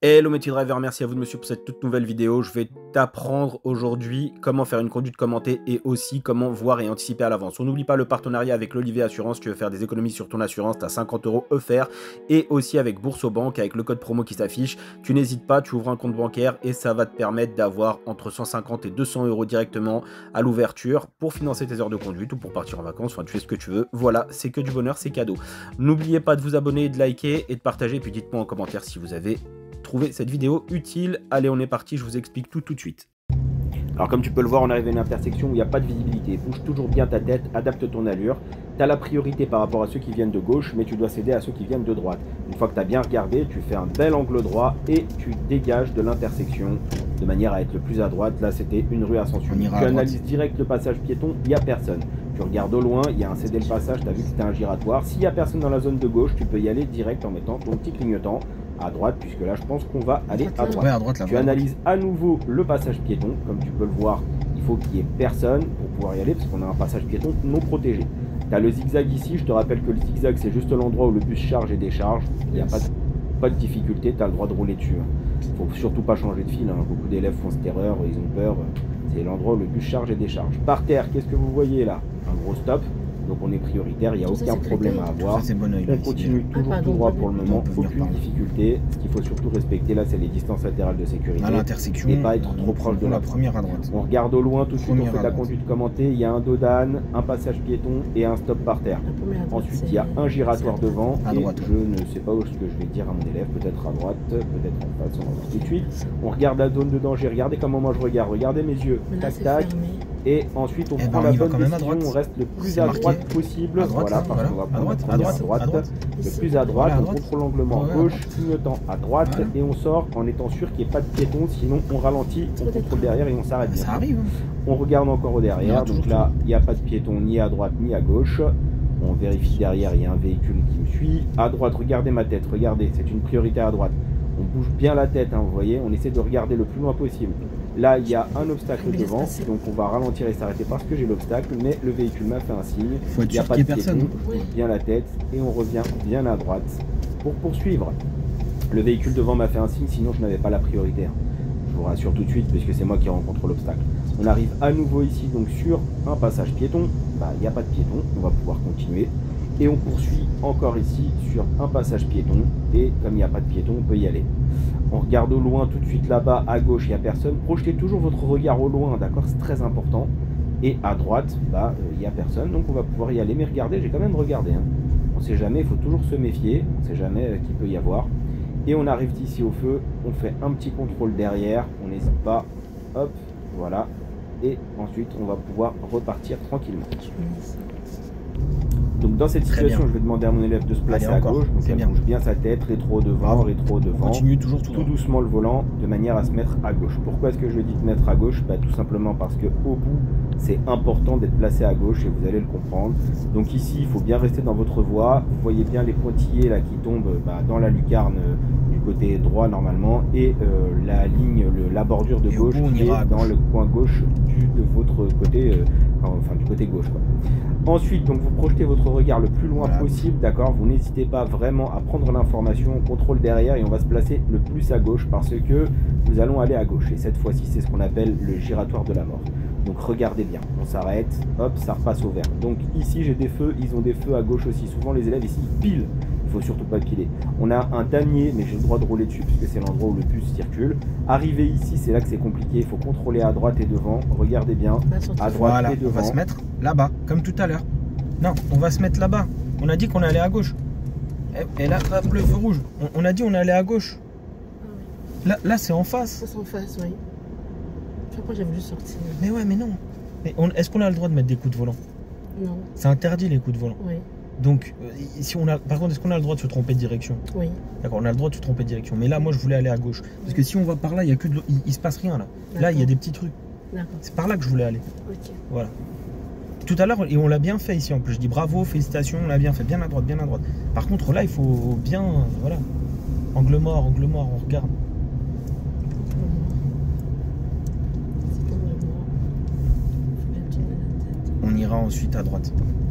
Hello mes petits drivers, merci à vous de me suivre pour cette toute nouvelle vidéo. Je vais t'apprendre aujourd'hui comment faire une conduite commentée et aussi comment voir et anticiper à l'avance. On n'oublie pas le partenariat avec l'Olivier Assurance. Tu veux faire des économies sur ton assurance, tu as 50 € offerts. Et aussi avec Boursobank, avec le code promo qui s'affiche. Tu n'hésites pas, tu ouvres un compte bancaire et ça va te permettre d'avoir entre 150 et 200 € directement à l'ouverture pour financer tes heures de conduite ou pour partir en vacances. Enfin, tu fais ce que tu veux. Voilà, c'est que du bonheur, c'est cadeau. N'oubliez pas de vous abonner, de liker et de partager. Et puis dites-moi en commentaire si vous avez trouver cette vidéo utile. Allez, on est parti, je vous explique tout de suite. Alors comme tu peux le voir, on arrive à une intersection où il n'y a pas de visibilité. Bouge toujours bien ta tête, adapte ton allure. Tu as la priorité par rapport à ceux qui viennent de gauche, mais tu dois céder à ceux qui viennent de droite. Une fois que tu as bien regardé, tu fais un bel angle droit et tu dégages de l'intersection de manière à être le plus à droite. Là, c'était une rue à sens unique. Tu analyses direct le passage piéton, il n'y a personne. Tu regardes au loin, il y a un cédé le passage, tu as vu que c'était un giratoire. S'il n'y a personne dans la zone de gauche, tu peux y aller direct en mettant ton petit clignotant à droite, puisque là je pense qu'on va aller à droite. Ouais, à droite là, tu analyses à nouveau le passage piéton, comme tu peux le voir, il faut qu'il n'y ait personne pour pouvoir y aller, parce qu'on a un passage piéton non protégé. Tu as le zigzag ici, je te rappelle que le zigzag c'est juste l'endroit où le bus charge et décharge, il n'y a pas de difficulté, tu as le droit de rouler dessus. Il ne faut surtout pas changer de fil, beaucoup d'élèves font cette erreur, ils ont peur, c'est l'endroit où le bus charge et décharge. Par terre, qu'est-ce que vous voyez là? Un gros stop. Donc on est prioritaire, il n'y a aucun problème à avoir. On continue toujours tout droit pour le moment, aucune difficulté. Ce qu'il faut surtout respecter là, c'est les distances latérales de sécurité. À l'intersection, et pas être trop proche de la première à droite. On regarde au loin, tout de suite on fait la conduite commentée. Il y a un dos d'âne, un passage piéton et un stop par terre. Ensuite il y a un giratoire devant. Et je ne sais pas où ce que je vais dire à mon élève, peut-être à droite, peut-être en face, on va voir tout de suite. On regarde la zone de danger, regardez comment moi je regarde, regardez mes yeux, tac tac. Et ensuite on prend la bonne décision, on reste le plus à droite possible, voilà, parce qu'on va prendre à droite, le plus à droite, on contrôle l'angle mort gauche, clignotant à droite, et on sort en étant sûr qu'il n'y ait pas de piéton, sinon on ralentit, on contrôle derrière et on s'arrête bien. Ça arrive. On regarde encore au derrière, donc là il n'y a pas de piéton ni à droite ni à gauche. On vérifie derrière, il y a un véhicule qui me suit. À droite, regardez ma tête, regardez, c'est une priorité à droite. On bouge bien la tête, vous voyez, on essaie de regarder le plus loin possible. Là, il y a un obstacle devant, donc on va ralentir et s'arrêter parce que j'ai l'obstacle, mais le véhicule m'a fait un signe. Il n'y a pas de personne. On bouge bien la tête et on revient bien à droite pour poursuivre. Le véhicule devant m'a fait un signe, sinon je n'avais pas la priorité. Je vous rassure tout de suite, puisque c'est moi qui rencontre l'obstacle. On arrive à nouveau ici, donc sur un passage piéton. Il n'y a pas de piéton, on va pouvoir continuer. Et on poursuit encore ici sur un passage piéton. Et comme il n'y a pas de piéton, on peut y aller. On regarde au loin, tout de suite là-bas, à gauche, il n'y a personne. Projetez toujours votre regard au loin, d'accord? C'est très important. Et à droite, il n'y a personne, donc on va pouvoir y aller. Mais regardez, j'ai quand même regardé. On ne sait jamais, il faut toujours se méfier. On ne sait jamais qu'il peut y avoir. Et on arrive ici au feu, on fait un petit contrôle derrière. On n'hésite pas. Hop, voilà. Et ensuite, on va pouvoir repartir tranquillement. Donc dans cette situation, je vais demander à mon élève de se placer à gauche, donc elle bouge bien sa tête, rétro devant, rétro devant. Continue toujours tout doucement le volant, de manière à se mettre à gauche. Pourquoi est-ce que je dis de mettre à gauche? Tout simplement parce que au bout, c'est important d'être placé à gauche et vous allez le comprendre. Donc ici, il faut bien rester dans votre voie. Vous voyez bien les pointillés là qui tombent dans la lucarne du côté droit normalement et la ligne, la bordure de gauche qui est dans le coin gauche de votre côté, enfin du côté gauche, quoi. Ensuite, donc vous projetez votre regard le plus loin possible, d'accord? Vous n'hésitez pas vraiment à prendre l'information, on contrôle derrière et on va se placer le plus à gauche parce que nous allons aller à gauche. Et cette fois-ci, c'est ce qu'on appelle le giratoire de la mort. Donc regardez bien, on s'arrête, hop, ça repasse au vert. Donc ici, j'ai des feux, ils ont des feux à gauche aussi. Souvent, les élèves ici, ils pilent. Il faut surtout pas piler. On a un damier, mais j'ai le droit de rouler dessus puisque c'est l'endroit où le bus circule. Arrivé ici, c'est là que c'est compliqué. Il faut contrôler à droite et devant. Regardez bien, à droite et devant. On va se mettre là-bas, comme tout à l'heure. Non, on va se mettre là-bas. On a dit qu'on allait à gauche. Et là, hop, le feu rouge. On a dit on allait à gauche. Là c'est en face. C'est en face, oui. Après, j'aime juste sortir. Mais ouais, mais non. Est-ce qu'on a le droit de mettre des coups de volant? Non. C'est interdit les coups de volant. Oui. Donc, si on a, par contre, est-ce qu'on a le droit de se tromper de direction? Oui. D'accord, on a le droit de se tromper de direction. Mais là, moi, je voulais aller à gauche. Parce que si on va par là, il y a que de l'eau. Il se passe rien là. Là, il y a des petits trucs. D'accord. C'est par là que je voulais aller. Ok. Voilà. Tout à l'heure, et on l'a bien fait ici en plus. Je dis bravo, félicitations, on l'a bien fait. Bien à droite, bien à droite. Par contre, là, il faut bien. Voilà. Angle mort, on regarde. On ira ensuite à droite.